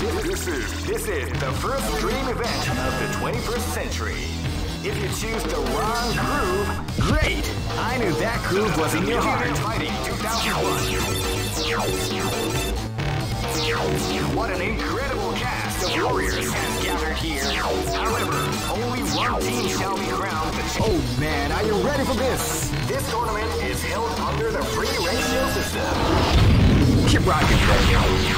This is the first dream event of the 21st century. If you choose the wrong groove, great! I knew that groove was in your heart. Fighting 2001. What an incredible cast of warriors has gathered here. However, only one team shall be crowned the champion. Oh man, are you ready for this? This tournament is held under the free ratio system. Keep rocking, baby.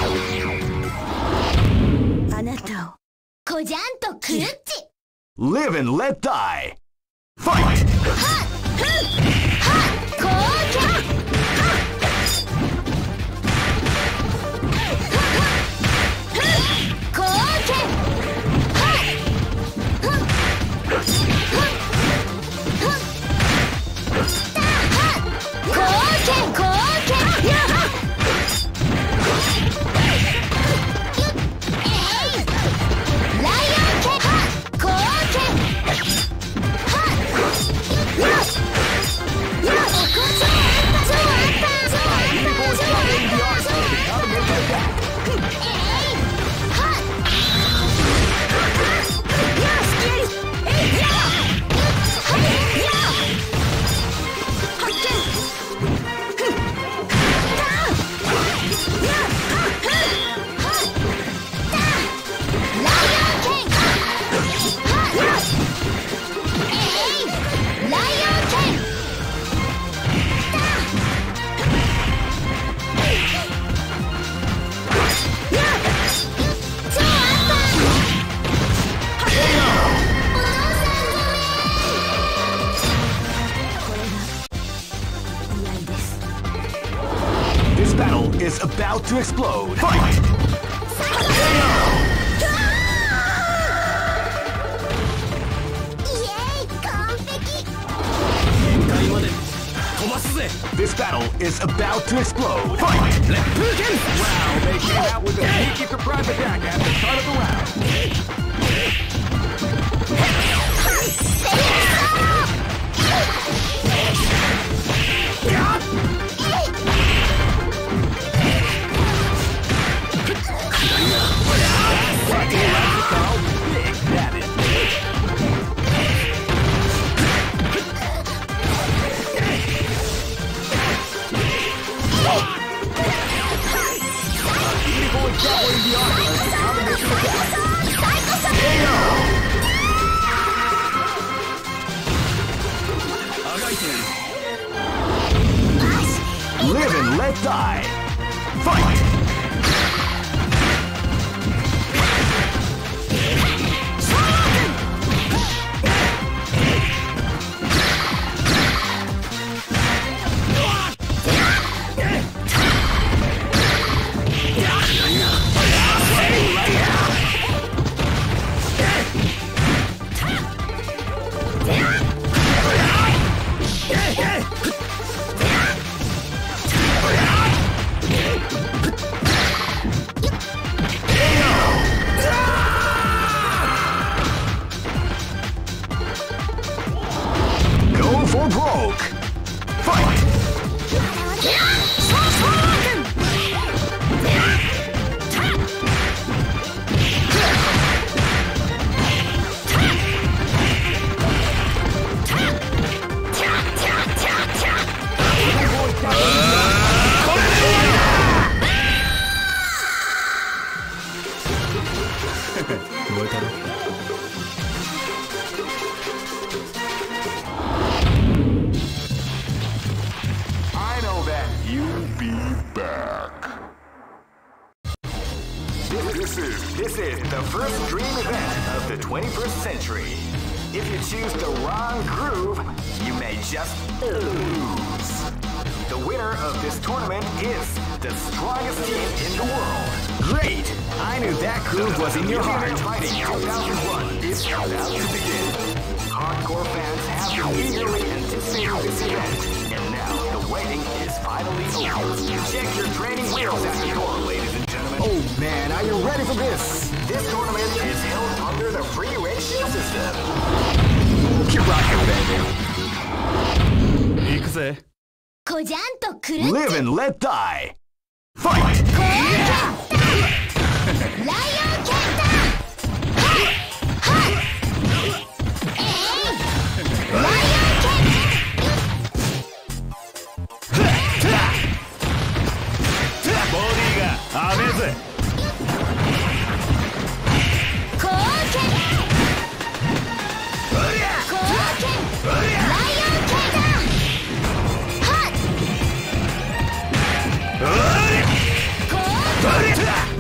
あなたをこじゃんとクルッチ Live and let die. Fight! はっふっはっこうきゃこうけはっふっこうけこうけやっis about to explode. Fight! This battle is about to explode. Fight! Wow, they came out with a sneaky surprise attack at the start of the round. Live and let die. Fight! For broke. Fight! This is the first dream event of the 21st century. If you choose the wrong groove, you may just lose. The winner of this tournament is the strongest team in the world. Great! I knew that groove was in your heart. Fighting 2001 is about to begin. Hardcore fans have been eagerly anticipating this event, and now the waiting is finally over. Check your training wheels at the door, ladies and gentlemen. Oh man, are you ready for this? This tournament is held under the free ratio system. Keep rocking, baby. 行くぜ。 こじゃんとくるっち Live and let die. Fight! ライオン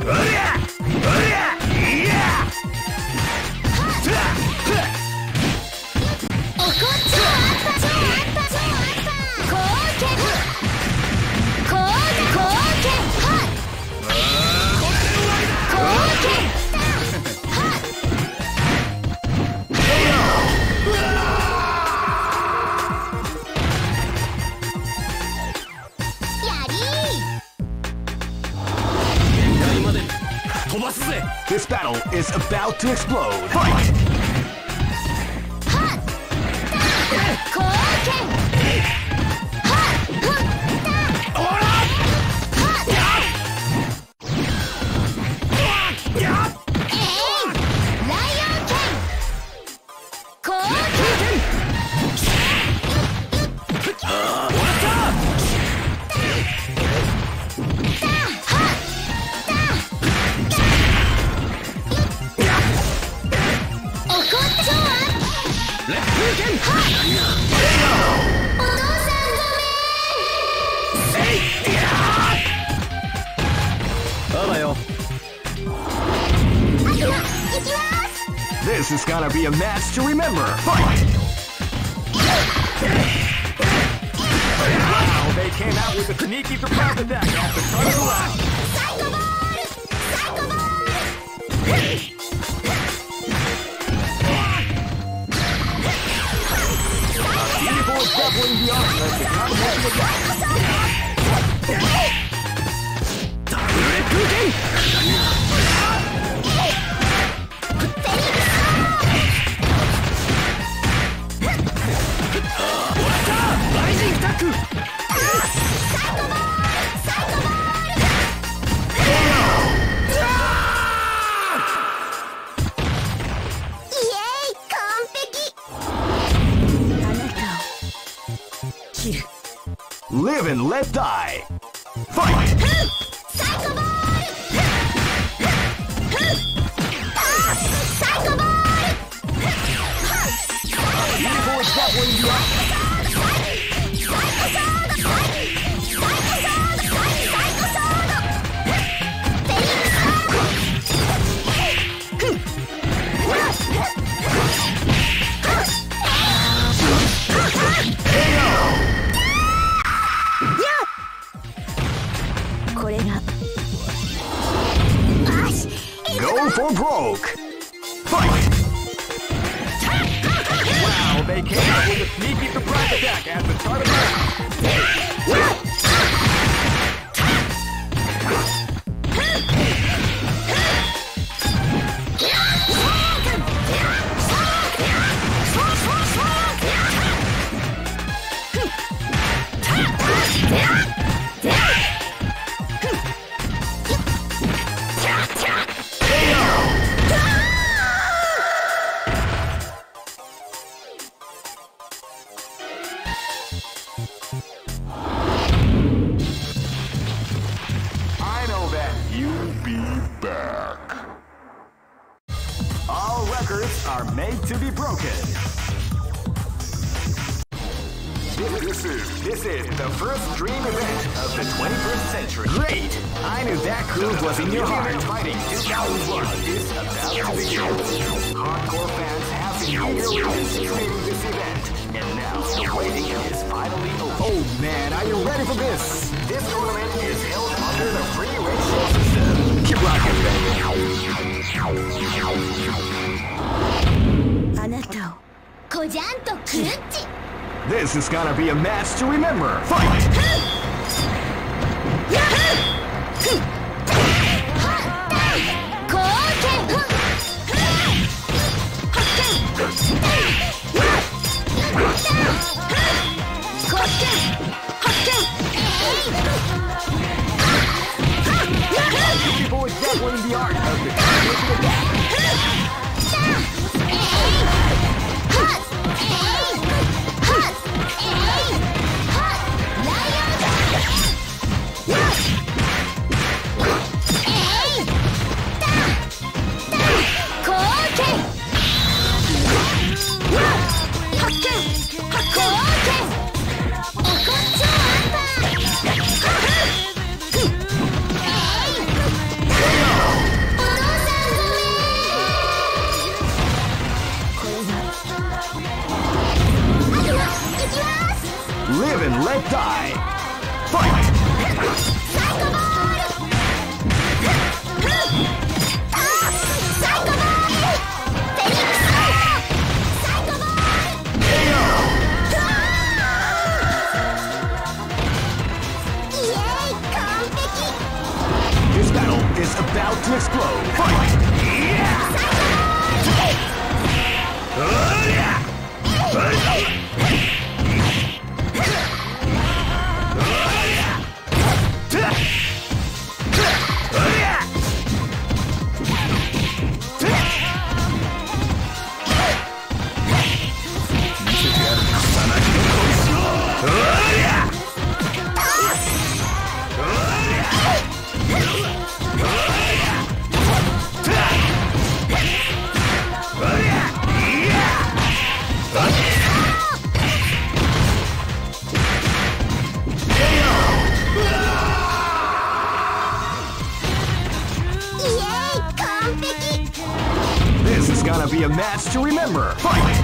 This battle is about to explode. Fight! This is gonna be a match to remember. Fight! Wow, they came out with a sneaky surprise attack at the start of the round. Beautiful is doubling the arm of the combination attack. Live and let die. Fight! Beautiful is doubling the arm. Go for broke! Fight! Wow, they came out with a sneaky surprise attack at the start of the round. Are made to be broken. This is the first dream event of the 21st century. Great! I knew that groove was in your heart. Fighting 2001 is about to begin. Hardcore fans have been eagerly anticipating this event, and now the waiting is finally over. Oh man, are you ready for this? This tournament is held under the free ratio system. Keep rocking, baby. あなたをこじゃんとクルッチ This is gonna be a match to remember. Fight! People is definitely the art of the combination attack. Fight! This is gonna be a match to remember. Fight!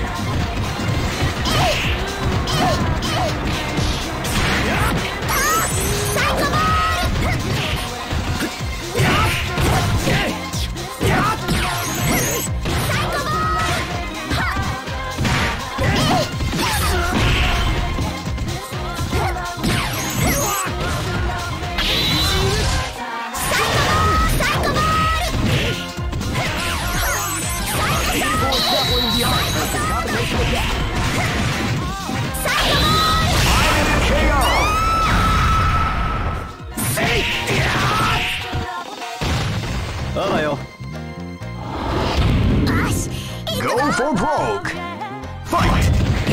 Go for broke! Fight!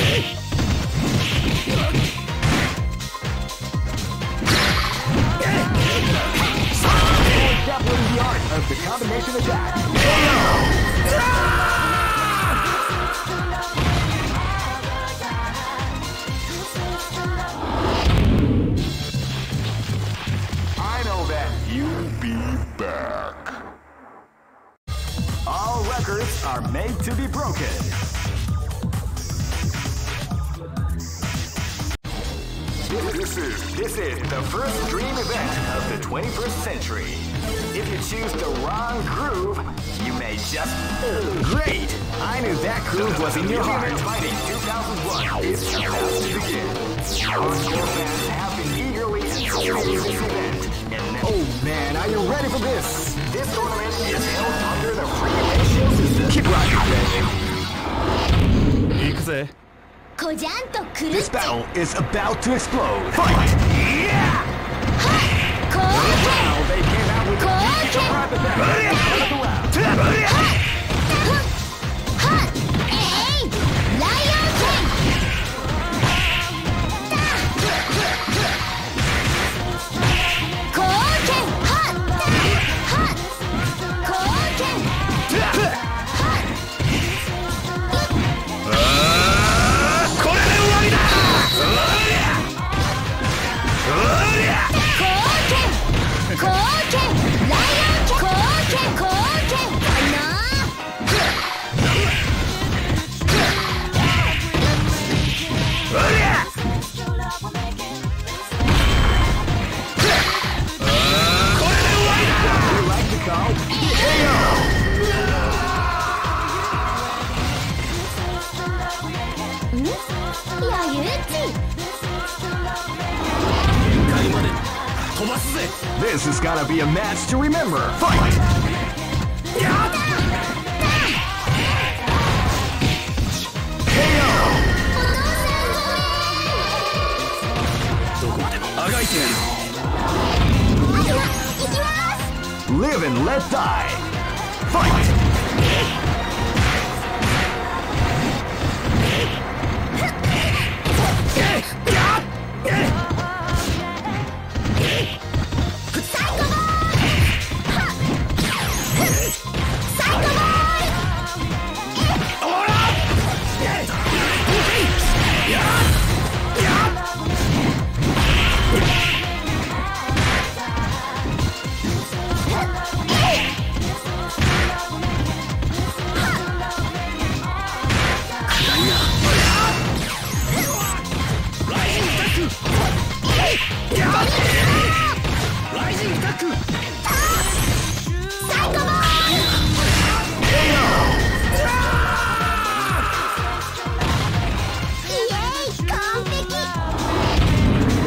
Definitely the art of the combination attack. I know that you'll be back. All records are made to be broken. This is the first dream event of the 21st century. If you choose the wrong groove, you may just... Great! I knew that groove was in your heart. Fighting 2001 is about to begin. Hardcore fans have been eagerly anticipating this event. And now... Oh man, are you ready for this? This tournament is held under the free ratio system. Keep rocking, baby. This battle is about to explode. Fight! Yeah! Wow, they came out with a private battle. This is gonna be a match to remember. Fight! Live and let die. Fight!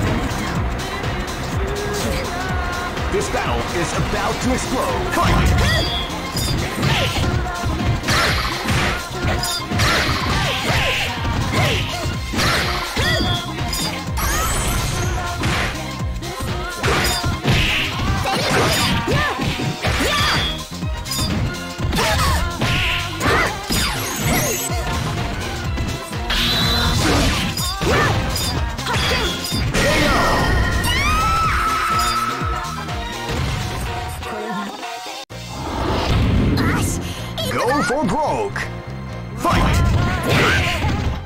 This battle is about to explode. Fight! for broke. Fight!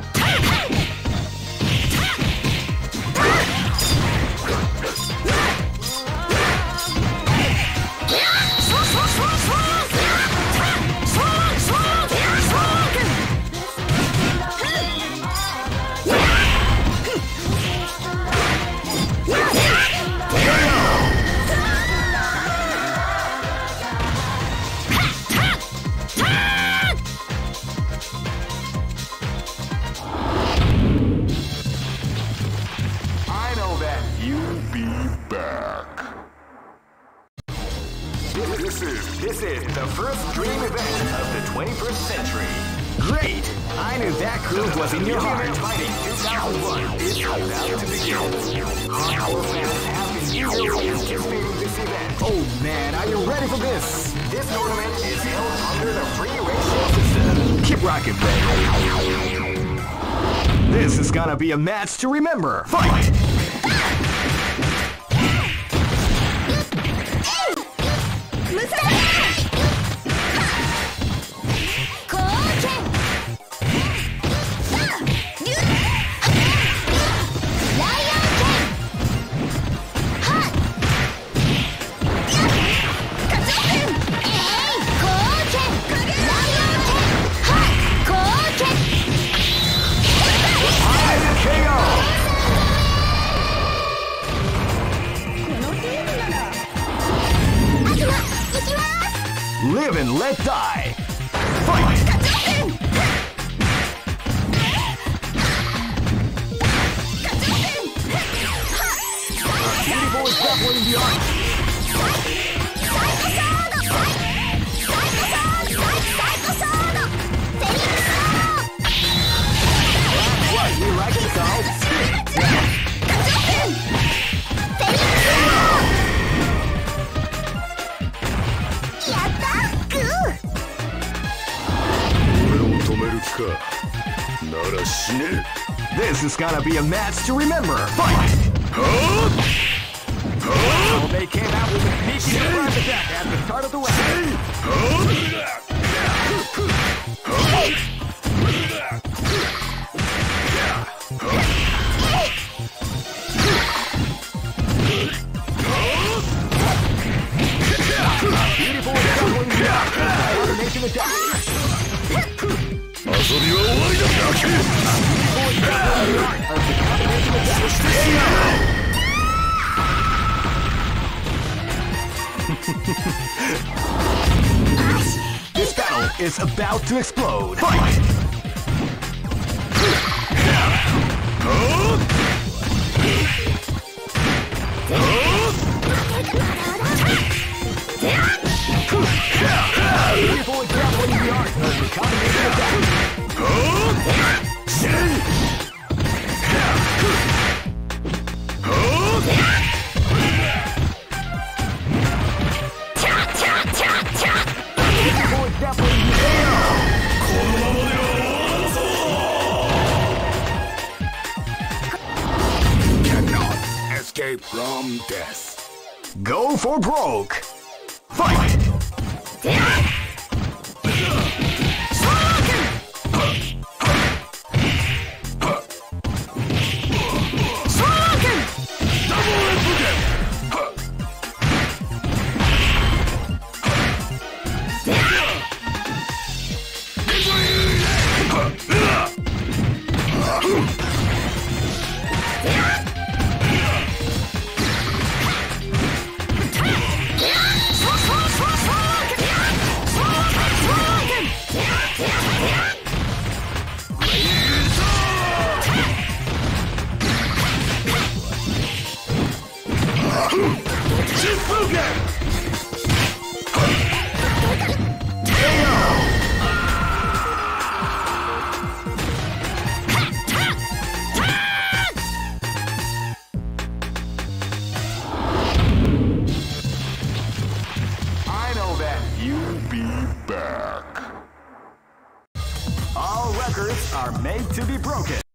This is the first dream event of the 21st century. Great! I knew that groove was in your heart. Fighting 2001 is about to begin. Hardcore fans have been eagerly anticipating this event. Oh man, are you ready for this? This tournament is held under the free ratio system. Keep rocking, baby. This is gonna be a match to remember. Fight! Live and let die. Fight! Beautiful is grappling the arm. What, you like it, so? This is gonna be a match to remember. Fight! Well, they came out with a sneaky surprise attack at the start of the round. Beautiful juggling coordination attack. This battle is about to explode. Fight! Beautiful example in the art of the combination attack. Cannot escape from death. Go for broke. Fight! All records are made to be broken.